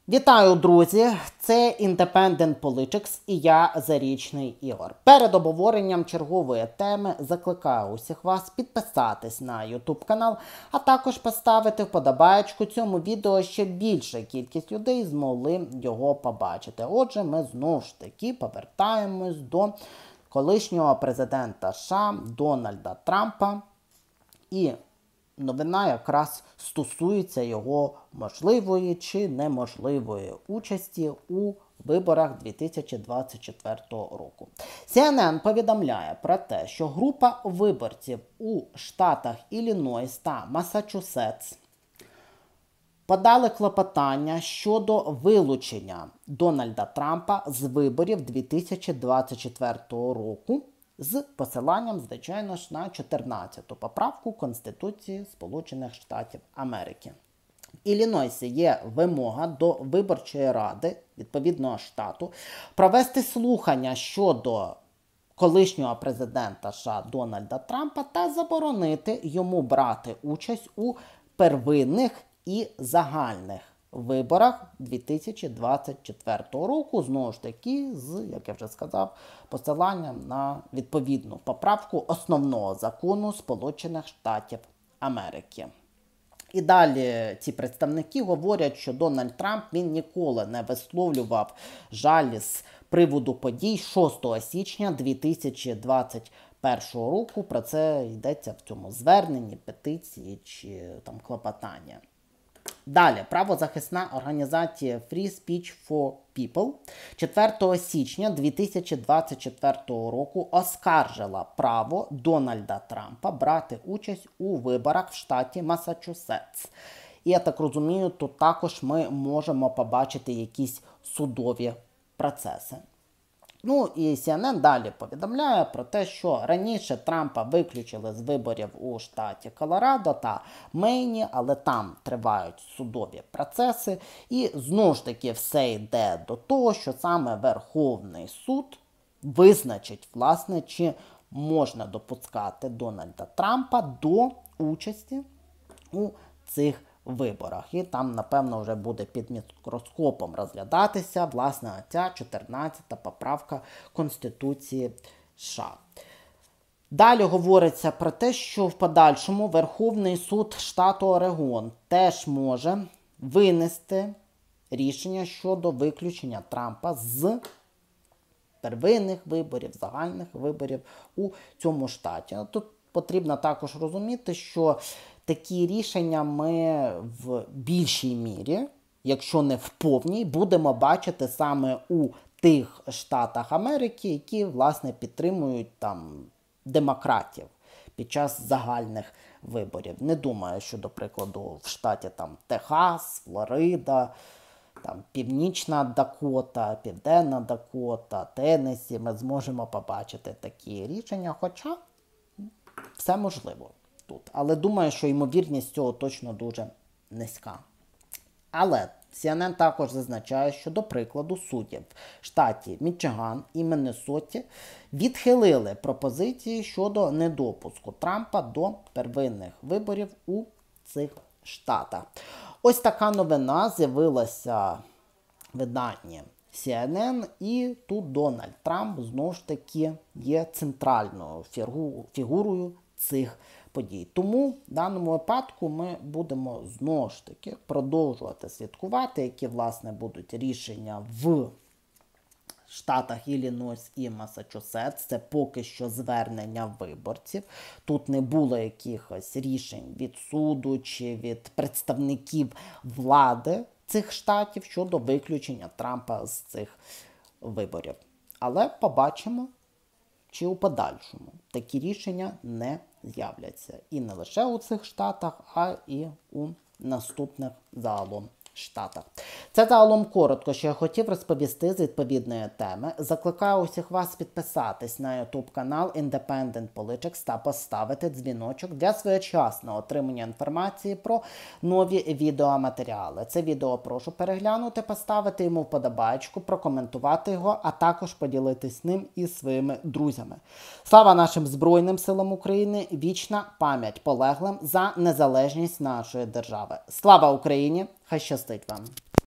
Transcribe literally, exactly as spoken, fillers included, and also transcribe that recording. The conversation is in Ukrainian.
Вітаю, друзі! Це Independent Politics і я, Зарічний Ігор. Перед обговоренням чергової теми закликаю усіх вас підписатись на YouTube канал, а також поставити вподобаєчку цьому відео, щоб більша кількість людей змогли його побачити. Отже, ми знову ж таки повертаємось до колишнього президента США Дональда Трампа. І новина якраз стосується його можливої чи неможливої участі у виборах дві тисячі двадцять четвертого року. Сі Ен Ен повідомляє про те, що група виборців у штатах Іллінойс та Массачусетс подали клопотання щодо вилучення Дональда Трампа з виборів дві тисячі двадцять четвертого року з посиланням, звичайно ж, на чотирнадцяту поправку Конституції Сполучених Штатів Америки. В Іллінойсі є вимога до виборчої ради відповідного штату провести слухання щодо колишнього президента США Дональда Трампа та заборонити йому брати участь у первинних і загальних виборах дві тисячі двадцять четвертого року, знову ж таки, з, як я вже сказав, посиланням на відповідну поправку основного закону Сполучених Штатів Америки. І далі ці представники говорять, що Дональд Трамп, він ніколи не висловлював жалі з приводу подій шостого січня дві тисячі двадцять першого року. Про це йдеться в цьому зверненні, петиції чи там клопотання. Далі, правозахисна організація Free Speech for People четвертого січня дві тисячі двадцять четвертого року оскаржила право Дональда Трампа брати участь у виборах в штаті Массачусетс. І я так розумію, тут також ми можемо побачити якісь судові процеси. Ну і Сі Ен Ен далі повідомляє про те, що раніше Трампа виключили з виборів у штаті Колорадо та Мейні, але там тривають судові процеси. І знову ж таки все йде до того, що саме Верховний суд визначить, власне, чи можна допускати Дональда Трампа до участі у цих виборах. І там, напевно, вже буде під мікроскопом розглядатися, власне, ця чотирнадцята поправка Конституції США. Далі говориться про те, що в подальшому Верховний суд штату Орегон теж може винести рішення щодо виключення Трампа з первинних виборів, загальних виборів у цьому штаті. Тут потрібно також розуміти, що такі рішення ми в більшій мірі, якщо не в повній, будемо бачити саме у тих штатах Америки, які, власне, підтримують там демократів під час загальних виборів. Не думаю, що, до прикладу, в штаті там Техас, Флорида, там Північна Дакота, Південна Дакота, Теннессі ми зможемо побачити такі рішення, хоча все можливо тут. Але думаю, що ймовірність цього точно дуже низька. Але Сі Ен Ен також зазначає, що, до прикладу, судді в штаті Мічиган і Міннесоті відхилили пропозиції щодо недопуску Трампа до первинних виборів у цих штатах. Ось така новина з'явилася в виданні Сі Ен Ен, і тут Дональд Трамп знову ж таки є центральною фігурою цих подій. Тому в даному випадку ми будемо знову ж таки продовжувати слідкувати, які, власне, будуть рішення в штатах Іллінойс і Массачусетс. Це поки що звернення виборців. Тут не було якихось рішень від суду чи від представників влади цих штатів щодо виключення Трампа з цих виборів. Але побачимо, чи у подальшому такі рішення не з'являться. І не лише у цих штатах, а і у наступних загалом штатах. Це загалом коротко, що я хотів розповісти з відповідної теми. Закликаю усіх вас підписатись на YouTube канал Independent Politics та поставити дзвіночок для своєчасного отримання інформації про нові відеоматеріали. Це відео прошу переглянути, поставити йому вподобайку, прокоментувати його, а також поділитись ним із своїми друзями. Слава нашим Збройним силам України! Вічна пам'ять полеглим за незалежність нашої держави. Слава Україні! Хай щастить вам!